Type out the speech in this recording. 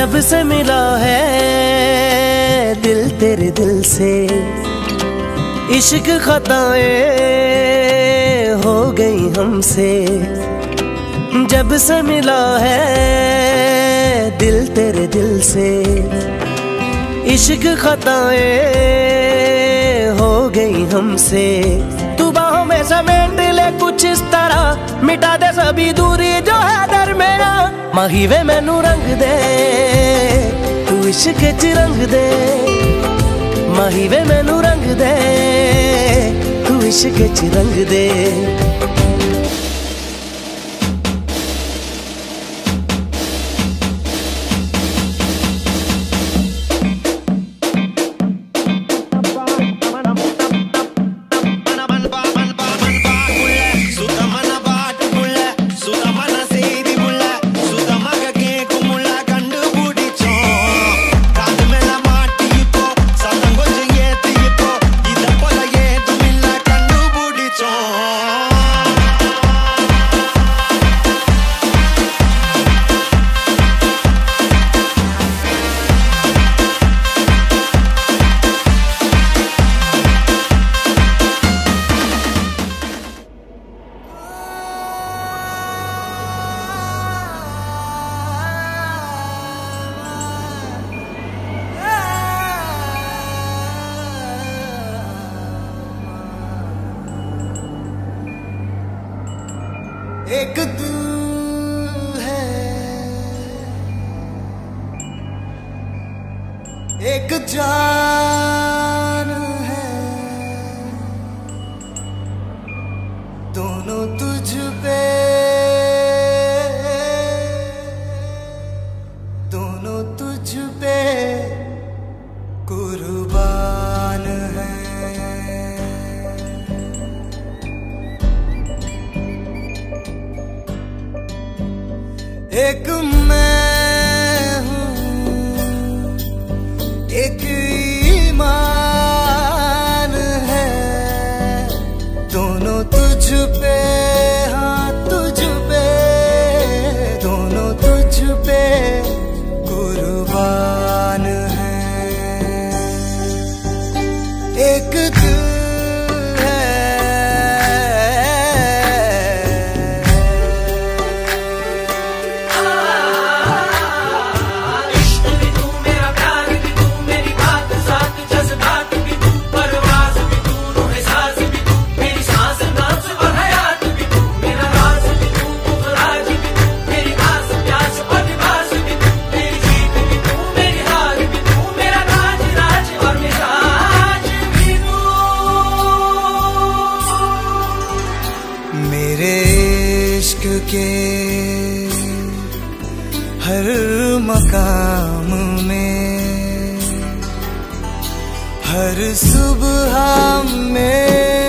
जब से मिला है दिल तेरे दिल से, इश्क खताएं हो गई हमसे। जब से मिला है दिल तेरे दिल से, इश्क खताएं हो गई हमसे। तू बाहों में समेट ले कुछ इस तरह, मिटा दे सभी दूरी जो है दरमेरा। माही वे मैनू रंग दे, तू इश्क च रंग दे। माही वे मैनू रंग दे, तू इश्क च रंग दे। एक तू है, एक जान है, दोनों तुझ पे, दोनों तुझ पे कुर्बान है। एक मैं हूँ, एक ईमान है, दोनों तुझ पे, हाँ तुझ पे, दोनों तुझ पे कुर्बान है। एक दिल के हर मकाम में, हर सुबह में